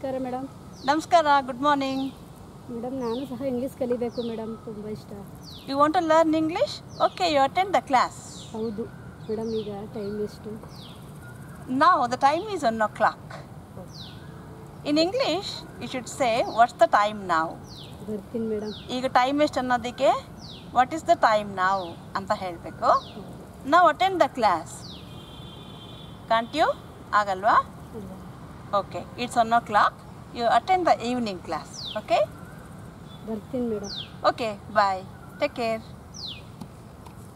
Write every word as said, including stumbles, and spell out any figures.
ನಮಸ್ಕಾರ ಮೇಡಮ್. ನಮಸ್ಕಾರ, good morning. Madam ನಾನು ಸಹ ಇಂಗ್ಲೀಷ್ ಕಲಿಬೇಕು ಮೇಡಮ್, ತುಂಬ ಇಷ್ಟ. You want to learn English? Okay, you attend the class. ಹೌದು ಮೇಡಮ್, ಈಗ ಟೈಮ್ ಎಷ್ಟು? Now the time is one o'clock. In English, you should say, what's the time now? ಬರ್ತೀನಿ madam. ಈಗ ಟೈಮ್ ಎಷ್ಟು ಅನ್ನೋದಕ್ಕೆ ವಾಟ್ ಈಸ್ ದ ಟೈಮ್ ನಾವು ಅಂತ ಹೇಳಬೇಕು. ನಾವು attend the class. Can't you? ಆಗಲ್ವಾ? Okay, it's one o'clock. You attend the evening class. Okay, ಬರ್ತೀನಿ madam. Okay, bye, take care.